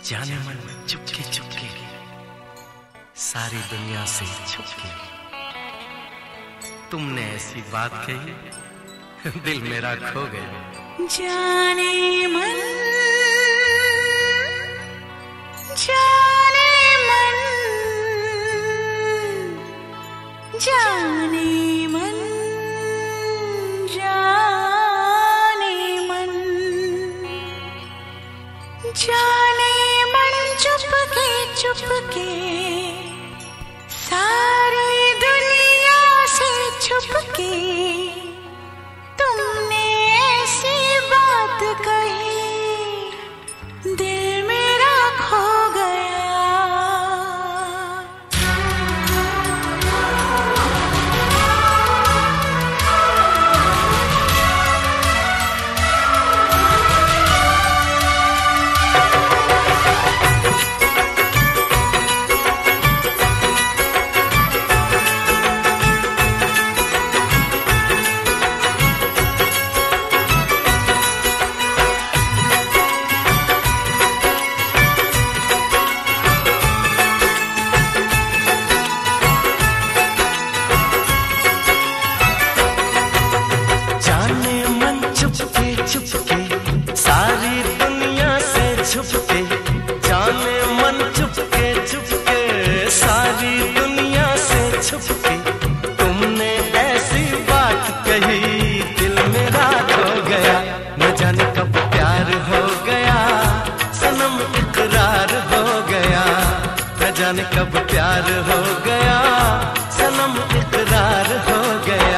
जाने मन चुपके चुपके सारी दुनिया से छुपके तुमने ऐसी बात कही दिल मेरा खो गया। जाने मन जाने मन जाने मन जाने मन जाने मन चुपके चुपके सारी दुनिया से छुपके तुमने ऐसी बात कही दिल मेरा खो गया। छुपके सारी दुनिया से छुपके जाने मन चुपके चुपके सारी दुनिया से छुपके तुमने ऐसी बात कही दिल मेरा खो गया। न जाने कब प्यार हो गया सनम इकरार हो गया। न जाने कब प्यार हो गया सनम इकरार हो गया।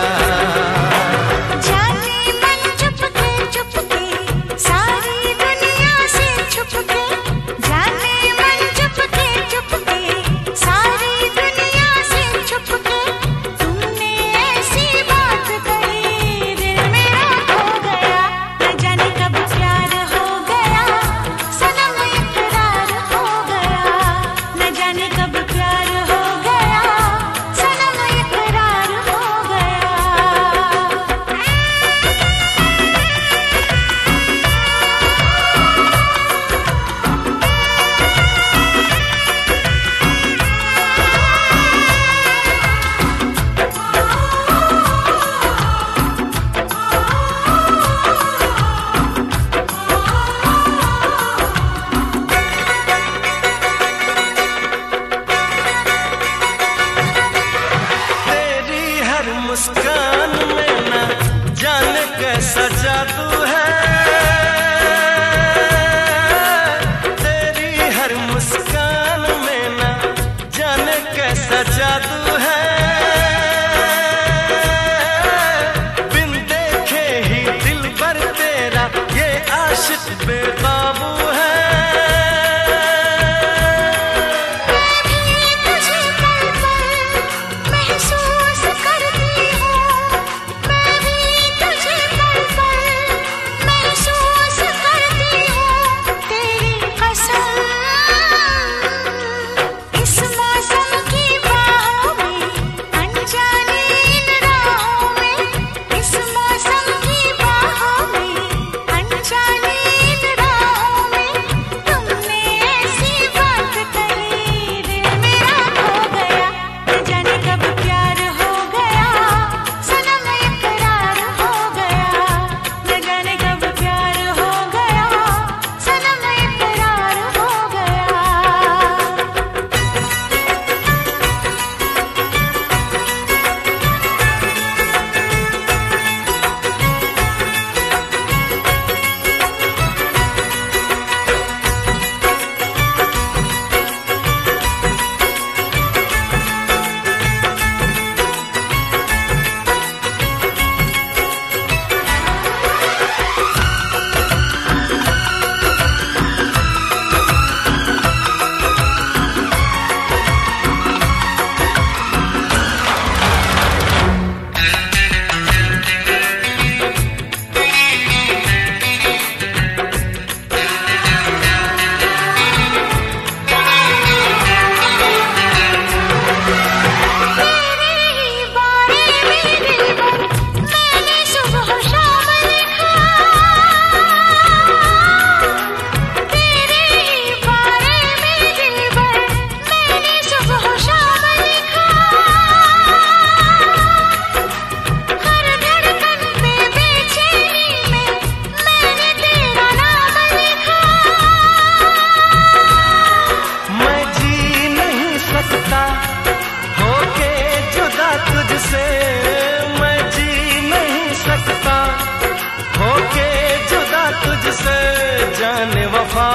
मुस्कान में ना जाने कैसा जादू है तेरी हर मुस्कान में ना जाने कैसा जादू है। बिन देखे ही दिल भर तेरा ये आशिक बेकाबू है। होके जुदा तुझसे जाने वफा,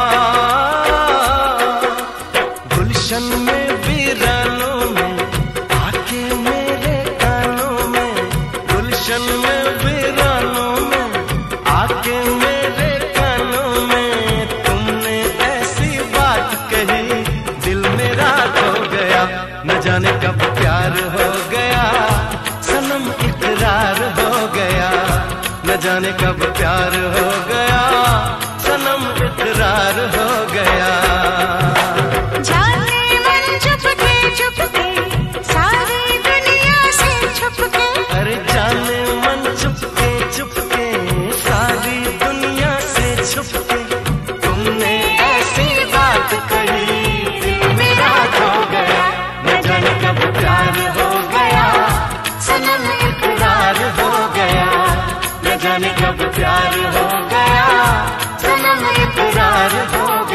गुलशन में वीरानों में आके मेरे कानों में, गुलशन में वीरानों में आके मेरे कानों में, तुमने ऐसी बात कही दिल मेरा खो गया। न जाने कब प्यार हो गया सनम इकरार हो गया, न जाने कब प्यार हो गया सनम इकरार हो गया। जाने मन चुपके चुपके सारी दुनिया से छुपके, अरे जाने मन चुपके चुपके सारी दुनिया से छुपके, तुमने ऐसी बात कही दिल मेरा खो गया। न जाने कब प्यार हो गया सनम इकरार हो गया, न जाने कब प्यार हो गया सनम इकरार हो गया।